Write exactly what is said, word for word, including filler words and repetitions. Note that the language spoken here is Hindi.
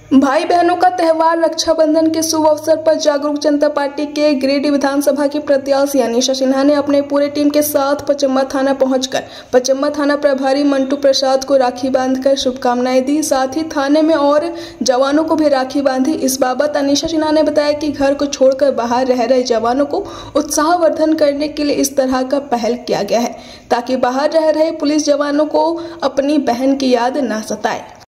भाई बहनों का त्योहार रक्षाबंधन के शुभ अवसर पर जागरूक जनता पार्टी के गिरिडीह विधानसभा की प्रत्याशी अनीशा सिन्हा ने अपने पूरे टीम के साथ पचम्मा थाना पहुंचकर पचम्मा थाना प्रभारी मंटू प्रसाद को राखी बांधकर शुभकामनाएं दी। साथ ही थाने में और जवानों को भी राखी बांधी। इस बाबत अनीशा सिन्हा ने बताया कि घर को छोड़कर बाहर रह रहे जवानों को उत्साहवर्धन करने के लिए इस तरह का पहल किया गया है ताकि बाहर रह रहे पुलिस जवानों को अपनी बहन की याद न सताए।